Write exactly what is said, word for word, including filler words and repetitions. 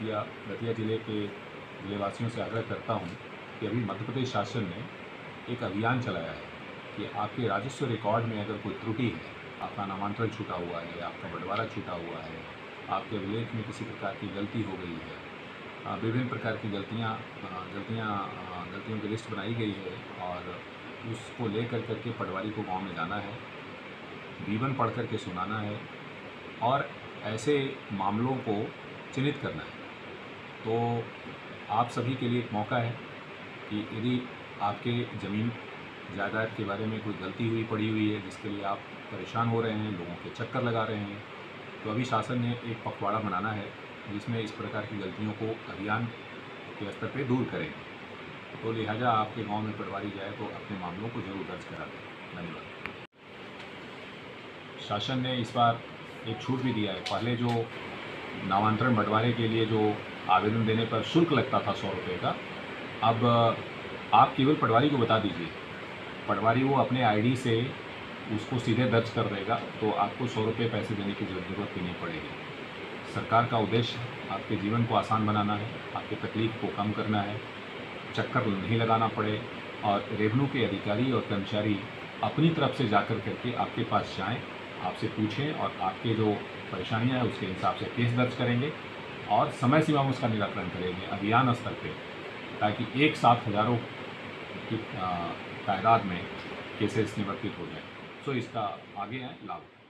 दतिया दतिया ज़िले के ज़िलेवासियों से आग्रह करता हूँ कि अभी मध्य प्रदेश शासन ने एक अभियान चलाया है कि आपके राजस्व रिकॉर्ड में अगर कोई त्रुटि है, आपका नामांतरण छूटा हुआ है, आपका बंटवारा छूटा हुआ है, आपके अभिलेख में किसी प्रकार की गलती हो गई है, अ, विभिन्न प्रकार की गलतियाँ अ, गलतियाँ अ, गलतियों की लिस्ट बनाई गई है और उसको लेकर कर के पटवारी को गाँव में जाना है, विवरण पढ़ कर के सुनाना है और ऐसे मामलों को चिन्हित करना है। तो आप सभी के लिए एक मौका है कि यदि आपके ज़मीन जायदाद के बारे में कोई गलती हुई पड़ी हुई है जिसके लिए आप परेशान हो रहे हैं, लोगों के चक्कर लगा रहे हैं, तो अभी शासन ने एक पखवाड़ा बनाना है जिसमें इस प्रकार की गलतियों को अभियान के स्तर पे दूर करेंगे। तो लिहाजा आपके गांव में पटवारी जाए तो अपने मामलों को जरूर दर्ज करा दें। धन्यवाद। शासन ने इस बार एक छूट भी दिया है। पहले जो नामांतरण बंटवारे के लिए जो आवेदन देने पर शुल्क लगता था सौ रुपये का, अब आप केवल पटवारी को बता दीजिए, पटवारी वो अपने आईडी से उसको सीधे दर्ज कर देगा, तो आपको सौ रुपये पैसे देने की ज़रूरत भी नहीं पड़ेगी। सरकार का उद्देश्य आपके जीवन को आसान बनाना है, आपके तकलीफ को कम करना है, चक्कर नहीं लगाना पड़े और रेवेन्यू के अधिकारी और कर्मचारी अपनी तरफ से जाकर करके आपके पास जाएं, आपसे पूछें और आपके जो परेशानियां हैं उसके हिसाब से केस दर्ज करेंगे और समय सीमा में उसका निराकरण करेंगे अभियान स्तर पे, ताकि एक साथ हज़ारों की तादाद में केसेस निवर्तित हो जाए। सो इसका आगे है लाभ।